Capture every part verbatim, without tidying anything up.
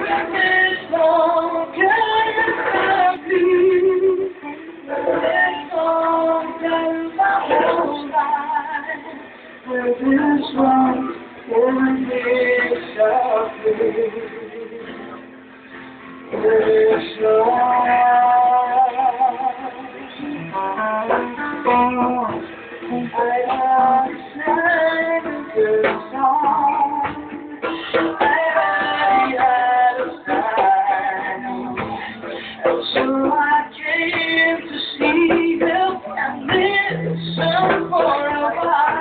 This one will be softly. This one, I sang this song. I had a sign, and so I came to see them and listen for a while.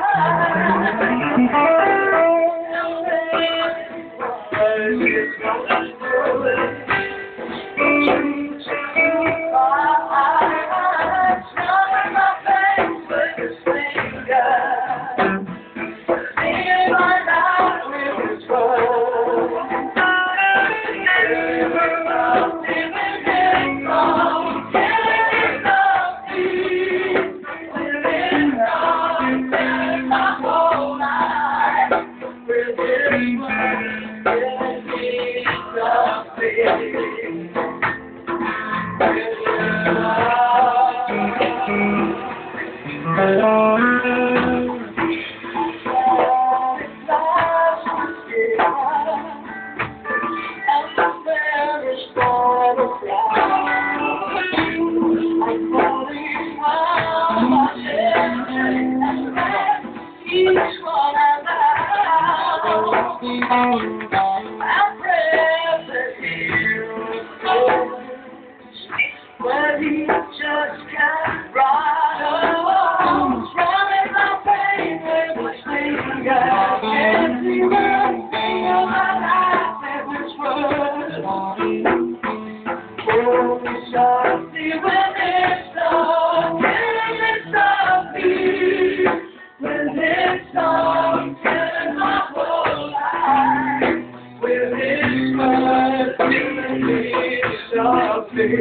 But he just can't ride along, running my pain with his finger. Can't see one thing of my life in this world. Oh, it's softly when it's dark, killing me softly. When it's dark, killing my whole life. With his word, killing me softly.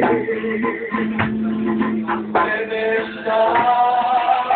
When it's dark.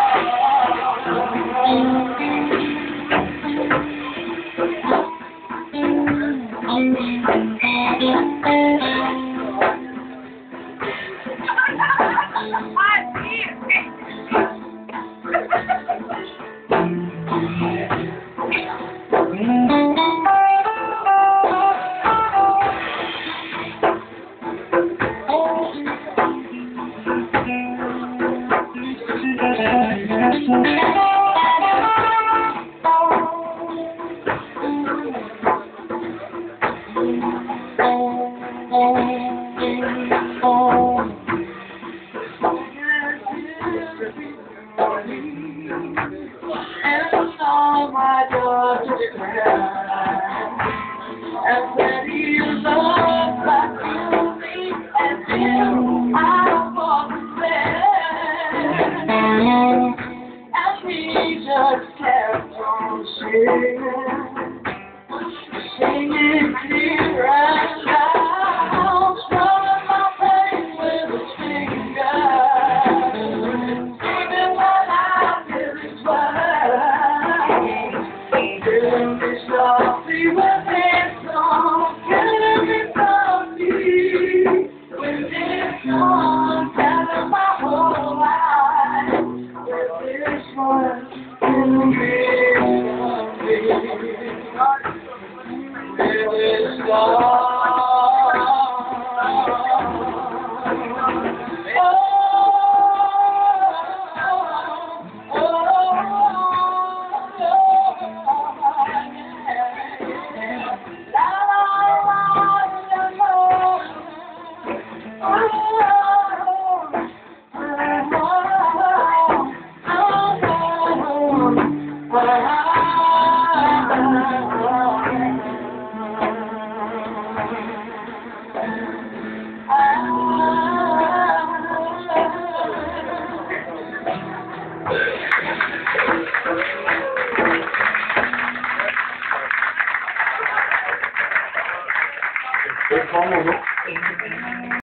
And all my daughters cry, and when he loves like me, and then I fall asleep, and he just kept on singing, singing clear and loud, strumming my pain with his fingers, saving my life with his word, killing me softly with his song, killing me softly with his song, telling my whole life with this one, killing me softly. With his song. Vamos, ¿no?